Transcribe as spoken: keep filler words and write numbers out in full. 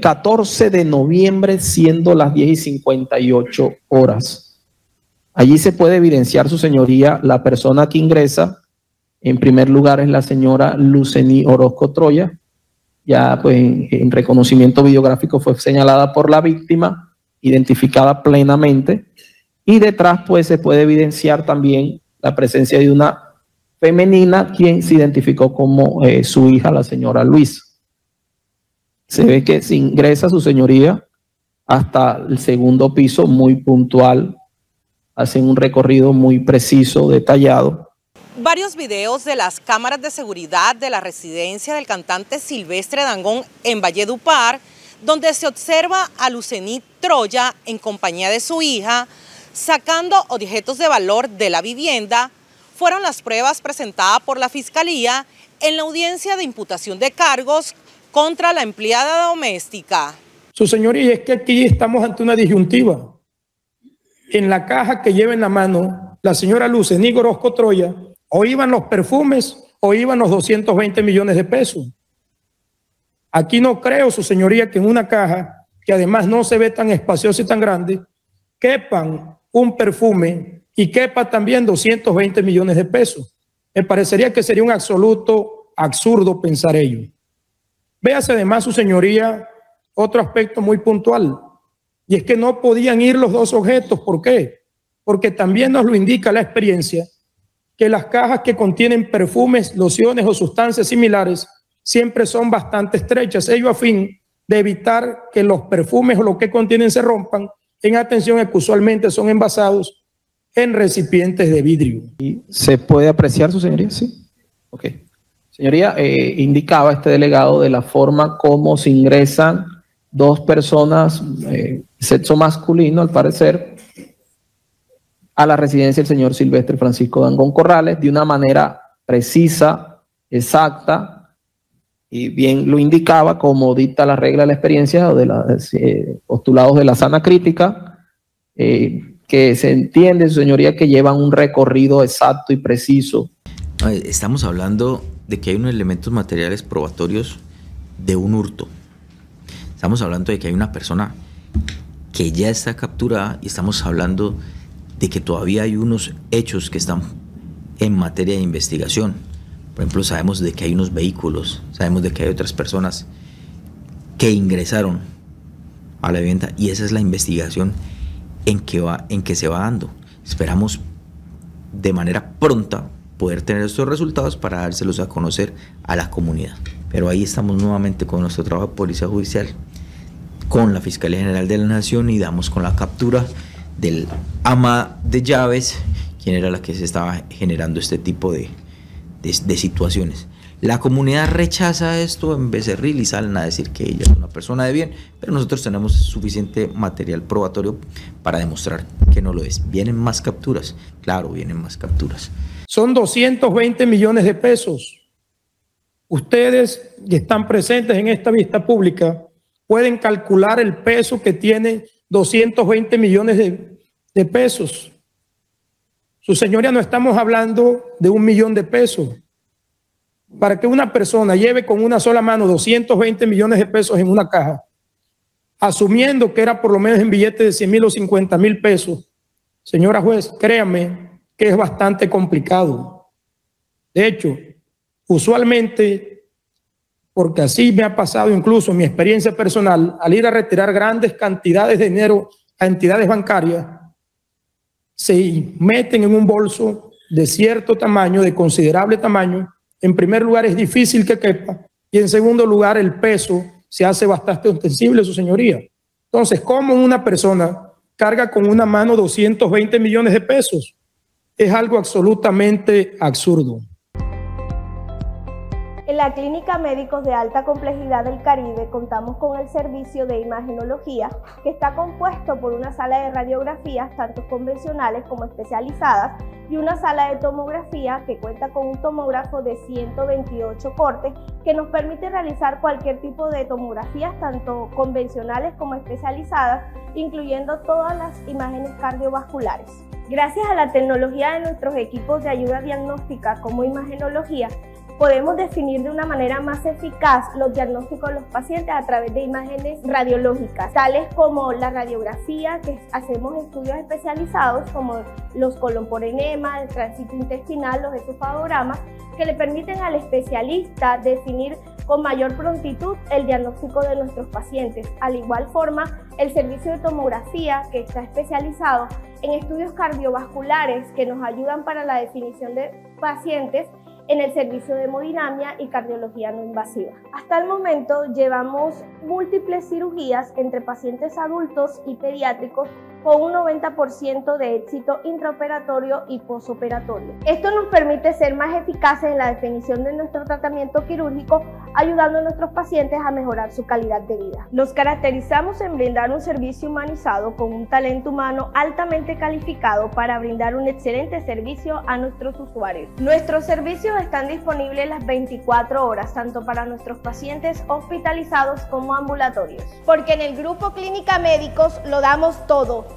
catorce de noviembre, siendo las diez y cincuenta y ocho horas. Allí se puede evidenciar, su señoría, la persona que ingresa. En primer lugar es la señora Lucení Orozco Troya. Ya pues en, en reconocimiento videográfico fue señalada por la víctima, identificada plenamente. Y detrás pues se puede evidenciar también la presencia de una femenina, quien se identificó como eh, su hija, la señora Luisa. Se ve que se ingresa, su señoría, hasta el segundo piso, muy puntual. Hacen un recorrido muy preciso, detallado. Varios videos de las cámaras de seguridad de la residencia del cantante Silvestre Dangond en Valledupar, donde se observa a Lucení Troya en compañía de su hija, sacando objetos de valor de la vivienda, fueron las pruebas presentadas por la Fiscalía en la audiencia de imputación de cargos contra la empleada doméstica. Su señoría, es que aquí estamos ante una disyuntiva. En la caja que lleva en la mano la señora Lucení Orozco Troya, o iban los perfumes o iban los doscientos veinte millones de pesos. Aquí no creo, su señoría, que en una caja, que además no se ve tan espaciosa y tan grande, quepan un perfume y quepa también doscientos veinte millones de pesos. Me parecería que sería un absoluto absurdo pensar ello. Véase además, su señoría, otro aspecto muy puntual, y es que no podían ir los dos objetos. ¿Por qué? Porque también nos lo indica la experiencia, que las cajas que contienen perfumes, lociones o sustancias similares siempre son bastante estrechas, ello a fin de evitar que los perfumes o lo que contienen se rompan, en atención a que usualmente son envasados en recipientes de vidrio. ¿Se puede apreciar, su señoría? Sí. Ok. Señoría, eh, indicaba este delegado de la forma como se ingresan dos personas, eh, sexo masculino al parecer, a la residencia del señor Silvestre Francisco Dangond Corrales, de una manera precisa, exacta, y bien lo indicaba, como dicta la regla de la experiencia o de los eh, postulados de la sana crítica, eh, que se entiende, su señoría, que llevan un recorrido exacto y preciso. Estamos hablando de que hay unos elementos materiales probatorios de un hurto. Estamos hablando de que hay una persona que ya está capturada y estamos hablando de que todavía hay unos hechos que están en materia de investigación. Por ejemplo, sabemos de que hay unos vehículos, sabemos de que hay otras personas que ingresaron a la vivienda y esa es la investigación en que, va, en que se va dando. Esperamos de manera pronta poder tener estos resultados para dárselos a conocer a la comunidad. Pero ahí estamos nuevamente con nuestro trabajo de policía judicial, con la Fiscalía General de la Nación y damos con la captura del ama de llaves, quien era la que se estaba generando este tipo de, de, de situaciones. La comunidad rechaza esto en Becerril y salen a decir que ella es una persona de bien, pero nosotros tenemos suficiente material probatorio para demostrar que no lo es. ¿Vienen más capturas? Claro, vienen más capturas. Son doscientos veinte millones de pesos. Ustedes que están presentes en esta vista pública pueden calcular el peso que tiene doscientos veinte millones de, de pesos. Su señoría, no estamos hablando de un millón de pesos. Para que una persona lleve con una sola mano doscientos veinte millones de pesos en una caja, asumiendo que era por lo menos en billetes de cien mil o cincuenta mil pesos, señora juez, créame que es bastante complicado. De hecho, usualmente, porque así me ha pasado incluso en mi experiencia personal, al ir a retirar grandes cantidades de dinero a entidades bancarias, se meten en un bolso de cierto tamaño, de considerable tamaño. En primer lugar, es difícil que quepa, y en segundo lugar, el peso se hace bastante ostensible, su señoría. Entonces, ¿cómo una persona carga con una mano doscientos veinte millones de pesos? Es algo absolutamente absurdo. En la Clínica Médicos de Alta Complejidad del Caribe contamos con el servicio de imagenología, que está compuesto por una sala de radiografías, tanto convencionales como especializadas, y una sala de tomografía que cuenta con un tomógrafo de ciento veintiocho cortes que nos permite realizar cualquier tipo de tomografías, tanto convencionales como especializadas, incluyendo todas las imágenes cardiovasculares. Gracias a la tecnología de nuestros equipos de ayuda diagnóstica como imagenología, podemos definir de una manera más eficaz los diagnósticos de los pacientes a través de imágenes radiológicas, tales como la radiografía, que hacemos estudios especializados como los colon por enema, el tránsito intestinal, los esofagogramas, que le permiten al especialista definir con mayor prontitud el diagnóstico de nuestros pacientes. Al igual forma, el servicio de tomografía, que está especializado en estudios cardiovasculares que nos ayudan para la definición de pacientes en el servicio de hemodinamia y cardiología no invasiva. Hasta el momento llevamos múltiples cirugías entre pacientes adultos y pediátricos con un noventa por ciento de éxito intraoperatorio y posoperatorio. Esto nos permite ser más eficaces en la definición de nuestro tratamiento quirúrgico, ayudando a nuestros pacientes a mejorar su calidad de vida. Nos caracterizamos en brindar un servicio humanizado con un talento humano altamente calificado para brindar un excelente servicio a nuestros usuarios. Nuestros servicios están disponibles las veinticuatro horas, tanto para nuestros pacientes hospitalizados como ambulatorios. Porque en el Grupo Clínica Médicos lo damos todo.